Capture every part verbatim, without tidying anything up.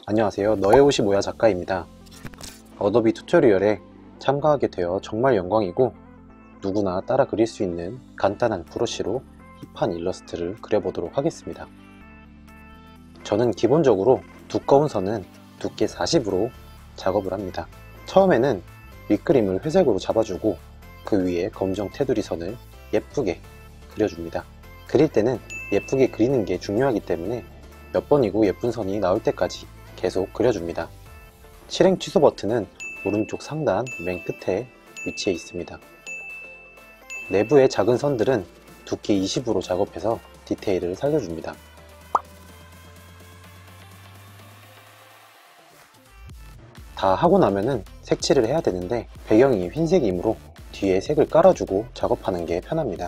안녕하세요. 너의 옷이 뭐야 작가입니다. 어도비 튜토리얼에 참가하게 되어 정말 영광이고 누구나 따라 그릴 수 있는 간단한 브러쉬로 힙한 일러스트를 그려보도록 하겠습니다. 저는 기본적으로 두꺼운 선은 두께 사십으로 작업을 합니다. 처음에는 밑그림을 회색으로 잡아주고 그 위에 검정 테두리 선을 예쁘게 그려줍니다. 그릴 때는 예쁘게 그리는 게 중요하기 때문에 몇 번이고 예쁜 선이 나올 때까지 계속 그려줍니다. 실행 취소 버튼은 오른쪽 상단 맨 끝에 위치해 있습니다. 내부의 작은 선들은 두께 이십으로 작업해서 디테일을 살려줍니다. 다 하고 나면은 색칠을 해야 되는데 배경이 흰색이므로 뒤에 색을 깔아주고 작업하는 게 편합니다.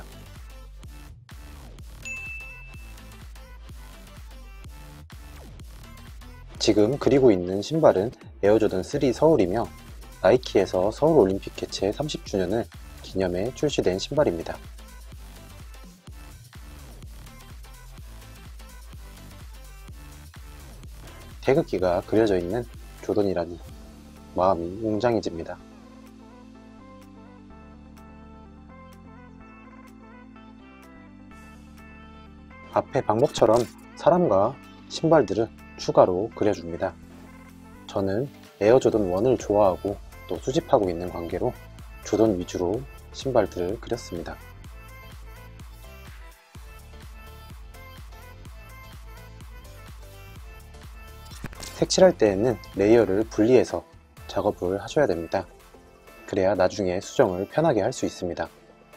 지금 그리고 있는 신발은 에어조던 쓰리 서울이며 나이키에서 서울올림픽 개최 삼십 주년을 기념해 출시된 신발입니다. 태극기가 그려져 있는 조던이라니 마음이 웅장해집니다. 앞에 방법처럼 사람과 신발들을 추가로 그려줍니다. 저는 에어조던 원을 좋아하고 또 수집하고 있는 관계로 조던 위주로 신발들을 그렸습니다. 색칠할 때에는 레이어를 분리해서 작업을 하셔야 됩니다. 그래야 나중에 수정을 편하게 할 수 있습니다.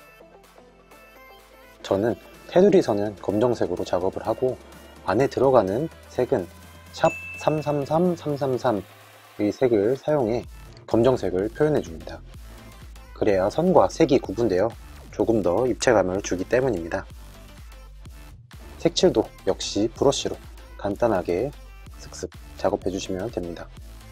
저는 테두리 선은 검정색으로 작업을 하고 안에 들어가는 색은 샵 삼삼삼 삼삼삼 의 색을 사용해 검정색을 표현해 줍니다. 그래야 선과 색이 구분되어 조금 더 입체감을 주기 때문입니다. 색칠도 역시 브러쉬로 간단하게 슥슥 작업해 주시면 됩니다.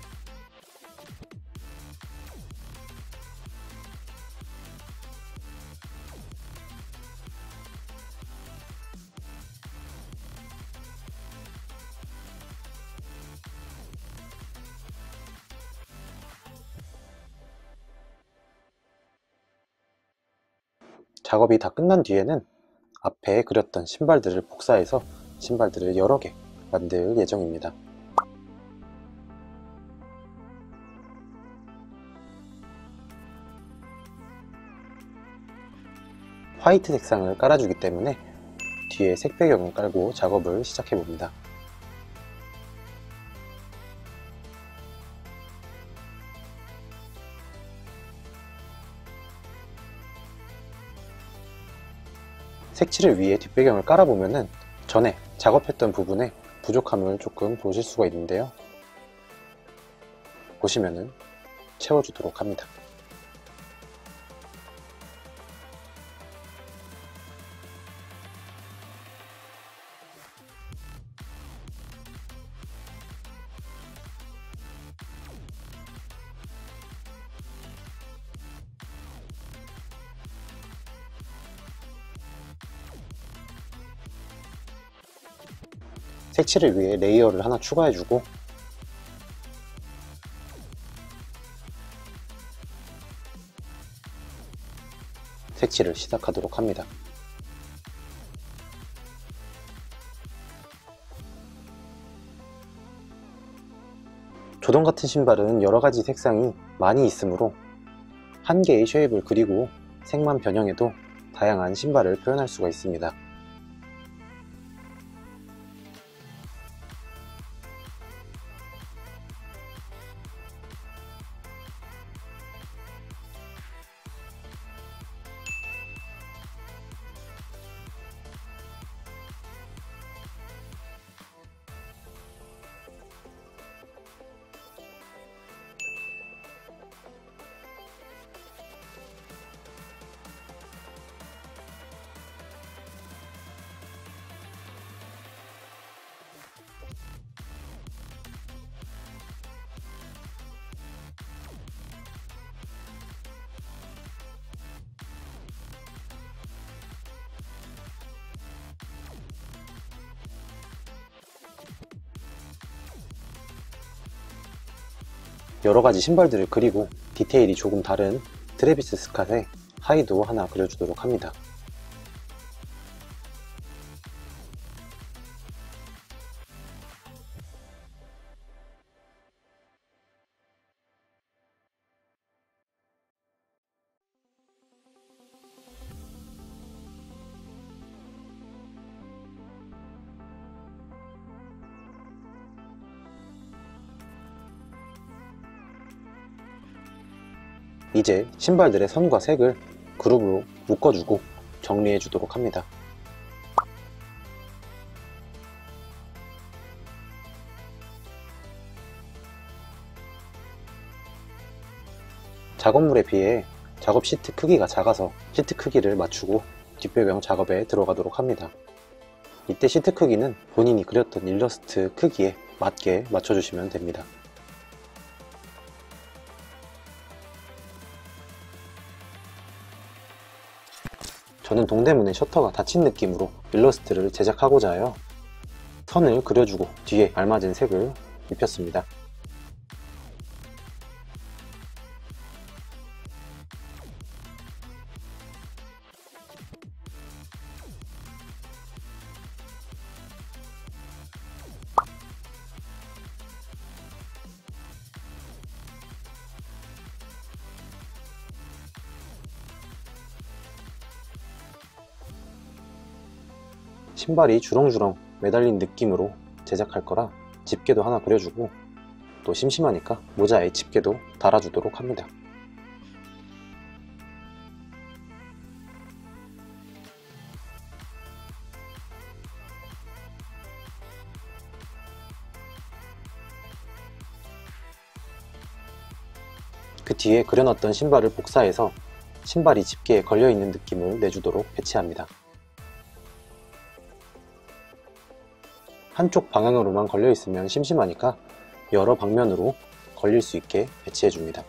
작업이 다 끝난 뒤에는 앞에 그렸던 신발들을 복사해서 신발들을 여러 개 만들 예정입니다. 화이트 색상을 깔아주기 때문에 뒤에 색 배경을 깔고 작업을 시작해 봅니다. 색칠을 위해 뒷배경을 깔아보면은 전에 작업했던 부분에 부족함을 조금 보실 수가 있는데요. 보시면은 채워주도록 합니다. 색칠을 위해 레이어를 하나 추가해주고 색칠을 시작하도록 합니다. 조던 같은 신발은 여러가지 색상이 많이 있으므로 한 개의 쉐입을 그리고 색만 변형해도 다양한 신발을 표현할 수가 있습니다. 여러가지 신발들을 그리고 디테일이 조금 다른 트래비스 스캇의 하이도 하나 그려주도록 합니다. 이제 신발들의 선과 색을 그룹으로 묶어주고 정리해 주도록 합니다. 작업물에 비해 작업 시트 크기가 작아서 시트 크기를 맞추고 뒷배경 작업에 들어가도록 합니다. 이때 시트 크기는 본인이 그렸던 일러스트 크기에 맞게 맞춰주시면 됩니다. 저는 동대문의 셔터가 닫힌 느낌으로 일러스트를 제작하고자 하여 선을 그려주고 뒤에 알맞은 색을 입혔습니다. 신발이 주렁주렁 매달린 느낌으로 제작할 거라 집게도 하나 그려주고 또 심심하니까 모자에 집게도 달아주도록 합니다. 그 뒤에 그려놨던 신발을 복사해서 신발이 집게에 걸려있는 느낌을 내주도록 배치합니다. 한쪽 방향으로만 걸려있으면 심심하니까 여러 방면으로 걸릴 수 있게 배치해줍니다.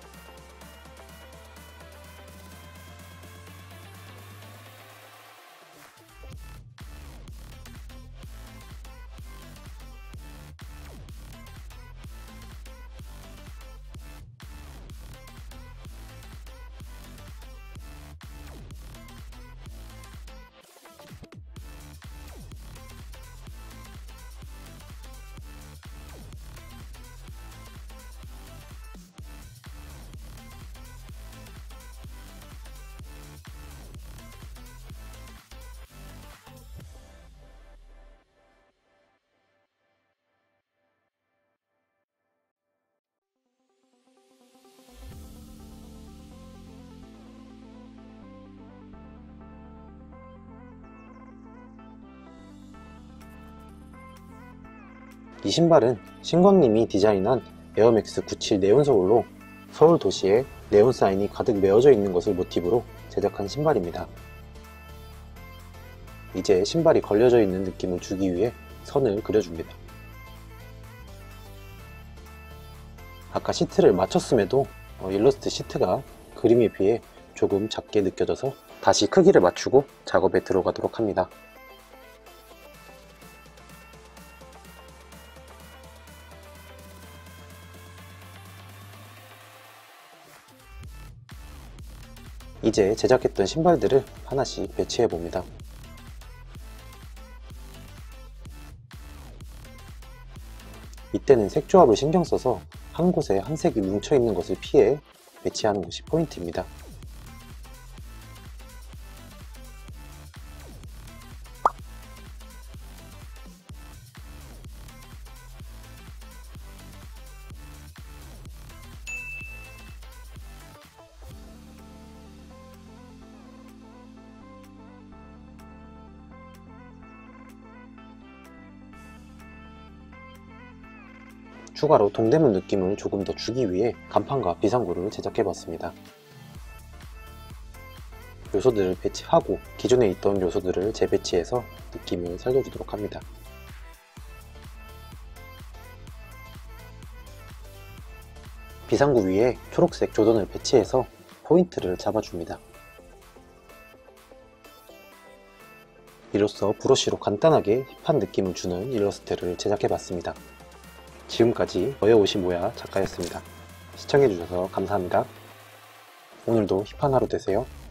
이 신발은 신광님이 디자인한 에어맥스 구십칠 네온소울로 서울 도시에 네온 사인이 가득 메어져 있는 것을 모티브로 제작한 신발입니다. 이제 신발이 걸려져 있는 느낌을 주기 위해 선을 그려줍니다. 아까 시트를 맞췄음에도 일러스트 시트가 그림에 비해 조금 작게 느껴져서 다시 크기를 맞추고 작업에 들어가도록 합니다. 이제 제작했던 신발들을 하나씩 배치해 봅니다. 이때는 색 조합을 신경 써서 한 곳에 한 색이 뭉쳐 있는 것을 피해 배치하는 것이 포인트입니다. 추가로 동대문 느낌을 조금 더 주기 위해 간판과 비상구를 제작해봤습니다. 요소들을 배치하고 기존에 있던 요소들을 재배치해서 느낌을 살려주도록 합니다. 비상구 위에 초록색 조던을 배치해서 포인트를 잡아줍니다. 이로써 브러쉬로 간단하게 힙한 느낌을 주는 일러스트를 제작해봤습니다. 지금까지 너의 옷이 뭐야 작가였습니다. 시청해주셔서 감사합니다. 오늘도 힙한 하루 되세요.